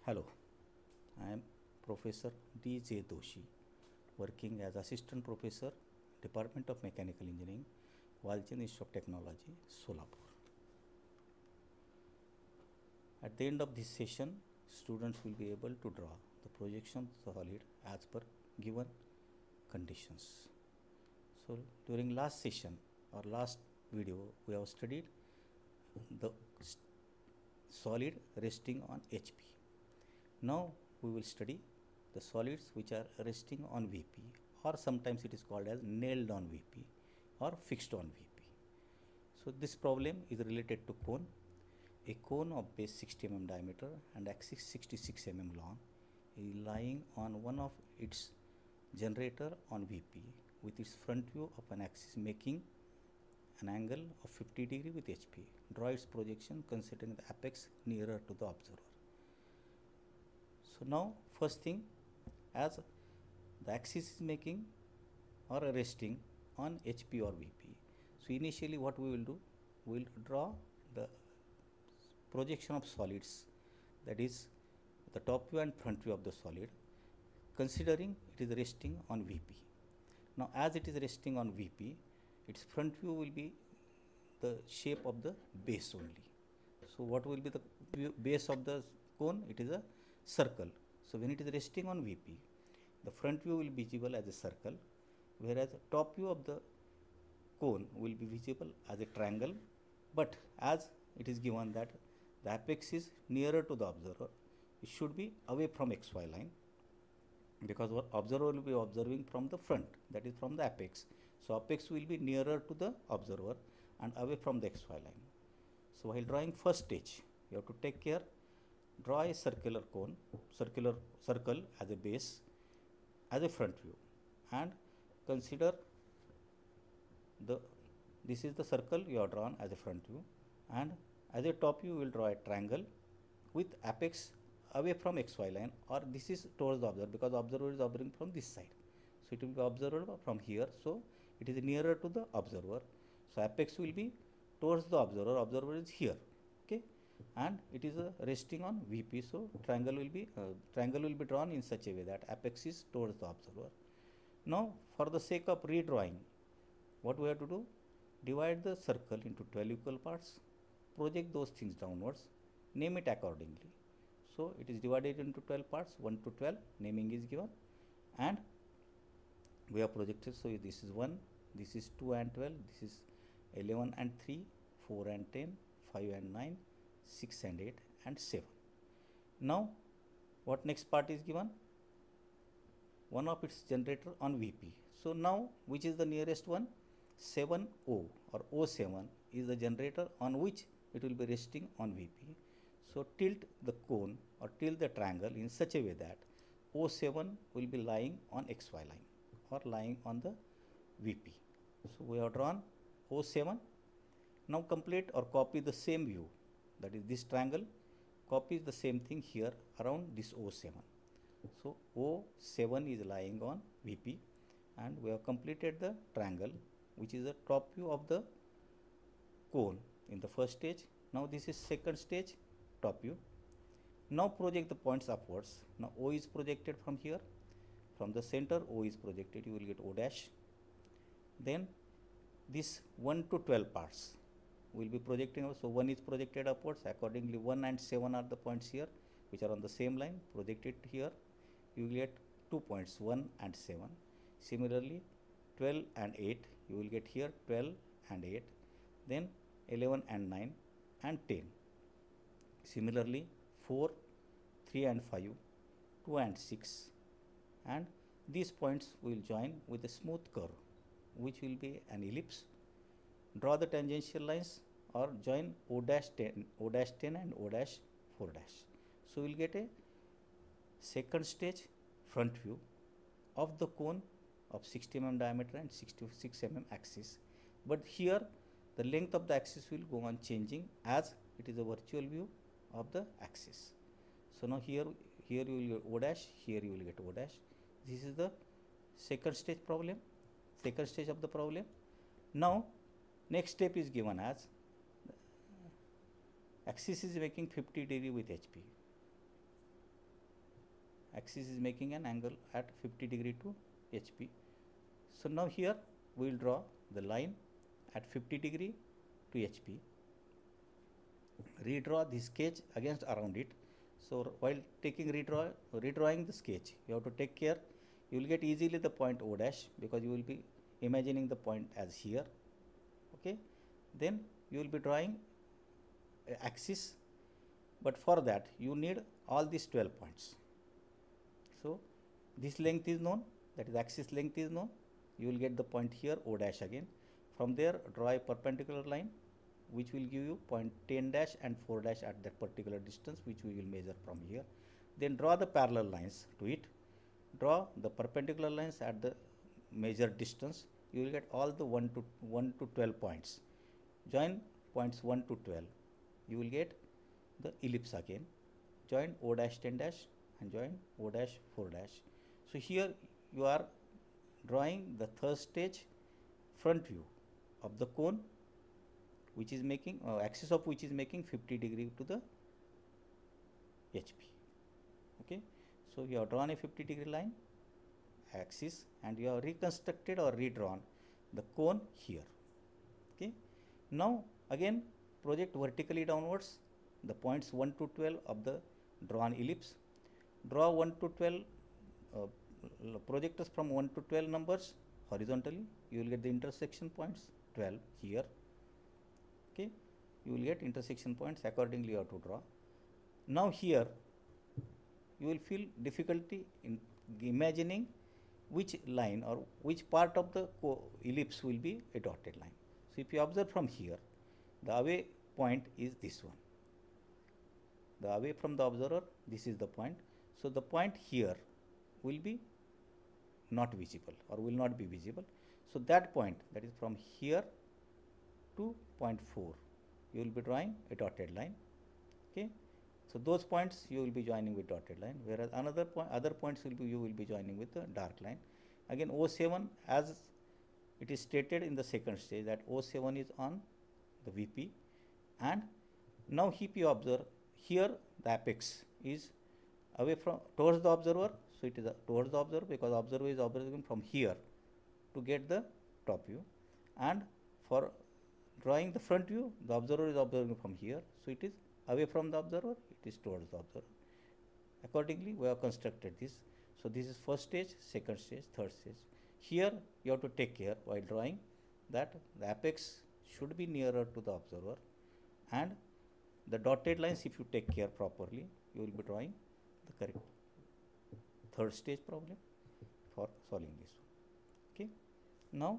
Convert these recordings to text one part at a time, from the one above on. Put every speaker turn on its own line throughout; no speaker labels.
Hello, I am Professor D.J. Doshi, working as Assistant Professor, Department of Mechanical Engineering, Walchand Institute of Technology, Solapur. At the end of this session, students will be able to draw the projection solid as per given conditions. So, during last session or last video, we have studied the solid resting on HP. Now we will study the solids which are resting on VP, or sometimes it is called as nailed on VP or fixed on VP. So this problem is related to cone. A cone of base 60 mm diameter and axis 66 mm long is lying on one of its generator on VP with its front view of an axis making an angle of 50 degree with HP. Draw its projection considering the apex nearer to the observer. So now first thing, as the axis is making or resting on HP or VP. So initially what we will do, we will draw the projection of solids, that is the top view and front view of the solid, considering it is resting on VP. Now as it is resting on VP, its front view will be the shape of the base only. So what will be the base of the cone? It is a circle. So when it is resting on VP, the front view will be visible as a circle, whereas the top view of the cone will be visible as a triangle. But as it is given that the apex is nearer to the observer, it should be away from XY line, because our observer will be observing from the front, that is from the apex. So apex will be nearer to the observer and away from the XY line. So while drawing first stage, you have to take care. Draw a circular cone, circle as a base, as a front view, and consider this is the circle you have drawn as a front view, and as a top view you will draw a triangle with apex away from XY line, or this is towards the observer, because the observer is observing from this side. So it will be observed from here, so it is nearer to the observer. So apex will be towards the observer, observer is here, okay, and it is resting on VP. So triangle will be drawn in such a way that apex is towards the observer. Now for the sake of redrawing, what we have to do, divide the circle into 12 equal parts, project those things downwards, name it accordingly. So it is divided into 12 parts, 1 to 12, naming is given, and we have projected. So this is 1, this is 2 and 12, this is 11 and 3, 4 and 10, 5 and 9, 6 and 8 and 7. Now what next part is given? One of its generator on VP. So now which is the nearest one? 7O or O7 is the generator on which it will be resting on VP. So tilt the cone or tilt the triangle in such a way that O7 will be lying on XY line or lying on the VP. So we have drawn O7. Now complete or copy the same view, that is this triangle, copy the same thing here around this O7. So O7 is lying on VP, and we have completed the triangle, which is the top view of the cone in the first stage. Now this is second stage, top view. Now project the points upwards. Now O is projected from here, from the center O is projected, you will get O dash. Then this 1 to 12 parts will be projecting. So 1 is projected upwards, accordingly 1 and 7 are the points here which are on the same line, projected here, you will get 2 points, 1 and 7. Similarly 12 and 8, you will get here 12 and 8, then 11 and 9 and 10. Similarly 4, 3 and 5, 2 and 6, and these points will join with a smooth curve which will be an ellipse. Draw the tangential lines or join O dash 10, O dash 10 and O dash 4 dash. So we will get a second stage front view of the cone of 60 mm diameter and 66 mm axis. But here the length of the axis will go on changing as it is a virtual view of the axis. So now here you will get O dash, here you will get O dash. This is the second stage problem, second stage of the problem. Now next step is given as axis is making 50 degree with HP. axis is making an angle at 50 degree to HP. So now here we will draw the line at 50 degree to HP. Redraw the sketch against around it. So while taking redrawing the sketch, you have to take care. You will get easily the point O dash because you will be imagining the point as here. Okay. Then you will be drawing axis, but for that you need all these 12 points. So this length is known, that is axis length is known. You will get the point here O dash again. From there draw a perpendicular line which will give you point 10 dash and 4 dash at that particular distance, which we will measure from here. Then draw the parallel lines to it. Draw the perpendicular lines at the measured distance. You will get all the 1 to 12 points. Join points 1 to 12. You will get the ellipse again. Join O dash 10 dash and join O dash 4 dash. So here you are drawing the third stage front view of the cone, which is making axis of which is making 50 degree to the HP. Okay. So you have drawn a 50 degree line axis and you have reconstructed or redrawn the cone here. Okay. Now again project vertically downwards the points 1 to 12 of the drawn ellipse. Draw 1 to 12 project us from 1 to 12 numbers horizontally. You will get the intersection points 12 here. Okay, you will get intersection points, accordingly you have to draw. Now here you will feel difficulty in imagining which line or which part of the ellipse will be a dotted line. So if you observe from here, the away point is this one. The away from the observer, this is the point. So the point here will be not visible or will not be visible. So that point, that is from here to point 4, you will be drawing a dotted line. Okay. So those points you will be joining with dotted line, whereas another other points will be you will be joining with the dark line. Again O7, as it is stated in the second stage, that O7 is on the VP, and now if you observe here the apex is away from towards the observer. So it is towards the observer because observer is observing from here to get the top view, and for drawing the front view, the observer is observing from here. So it is away from the observer, it is towards the observer. Accordingly, we have constructed this. So this is first stage, second stage, third stage. Here you have to take care while drawing that the apex should be nearer to the observer, and the dotted lines, if you take care properly, you will be drawing the correct third stage problem for solving this one. Okay. Now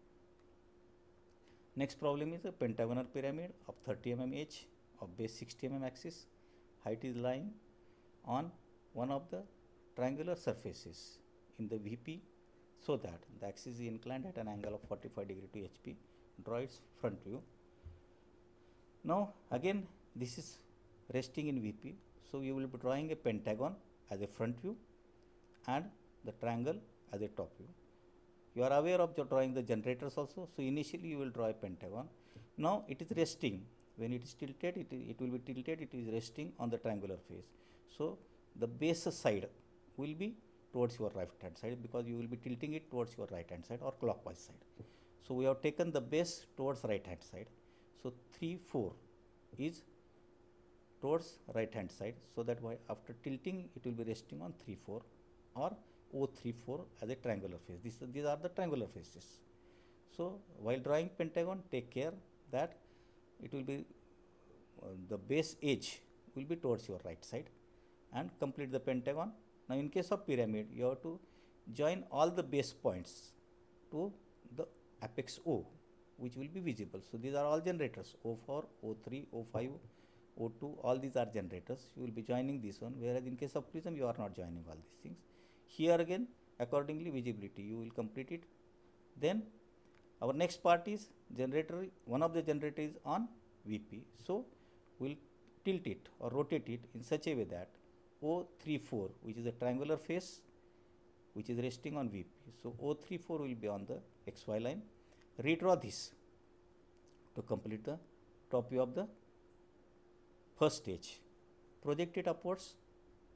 next problem is a pentagonal pyramid of 30 mm edge of base 60 mm axis. Height is lying on one of the triangular surfaces in the VP, so that the axis is inclined at an angle of 45 degree to HP. Draw its front view. Now again this is resting in VP, so you will be drawing a pentagon as a front view and the triangle as a top view. You are aware of drawing the generators also. So initially you will draw a pentagon. Now it is resting. When it is tilted, it will be tilted. It is resting on the triangular face. So the base side will be towards your right hand side because you will be tilting it towards your right hand side or clockwise side. So we have taken the base towards right hand side. So 3, 4 is towards right hand side, so that after tilting it will be resting on 3, 4 or O3, 4 as a triangular face. These are the triangular faces. So while drawing pentagon, take care that it will be the base edge will be towards your right side, and complete the pentagon. Now in case of pyramid, you have to join all the base points to the apex O, which will be visible. So these are all generators, O4, O3, O5, O2, all these are generators. You will be joining this one, whereas in case of prism you are not joining all these things. Here again accordingly visibility you will complete it. Then our next part is generator. One of the generator is on VP, so we will tilt it or rotate it in such a way that O3, 4, which is a triangular face which is resting on VP. So O3, 4 will be on the XY line. Redraw this to complete the top view of the first stage. Project it upwards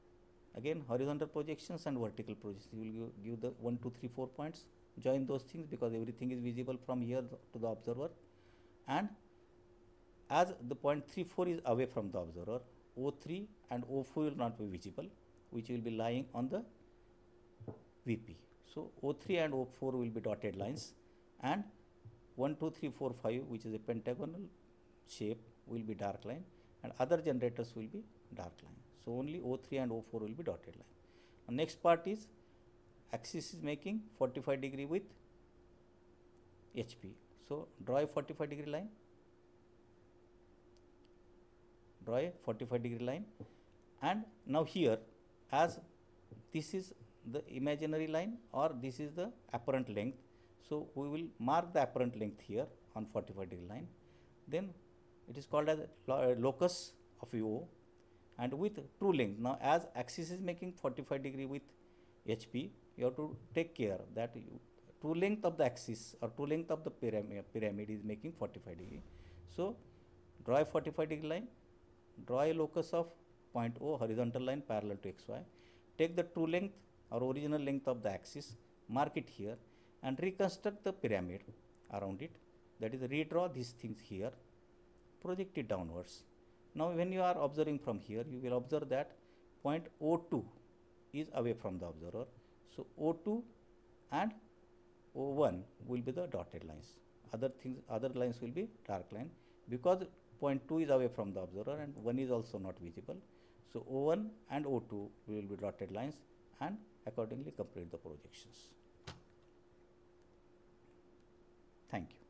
Again horizontal projections and vertical projections. You will give the 1, 2, 3, 4 points. Join those things because everything is visible from here to the observer. And as the point 3, 4 is away from the observer, O3 and O4 will not be visible, which will be lying on the VP. So O3 and O4 will be dotted lines, and 1, 2, 3, 4, 5, which is a pentagonal shape, will be dark line, and other generators will be dark line. So only O3 and O4 will be dotted line. And next part is axis is making 45 degree with HP. So draw a 45 degree line. Draw a 45 degree line, and now here, as this is the imaginary line or this is the apparent length, so we will mark the apparent length here on 45 degree line. Then it is called as locus of O, and with true length. Now as axis is making 45 degree with HP, you have to take care that true length of the axis or true length of the pyramid is making 45 degree. So draw a 45 degree line, draw a locus of point O, horizontal line parallel to XY, take the true length or original length of the axis, mark it here, and reconstruct the pyramid around it. That is, redraw these things here, project it downwards. Now when you are observing from here, you will observe that point O2 is away from the observer. So O2 and O1 will be the dotted lines. Other lines will be dark line, because point 2 is away from the observer and 1 is also not visible. So O1 and O2 will be dotted lines, and accordingly complete the projections. Thank you.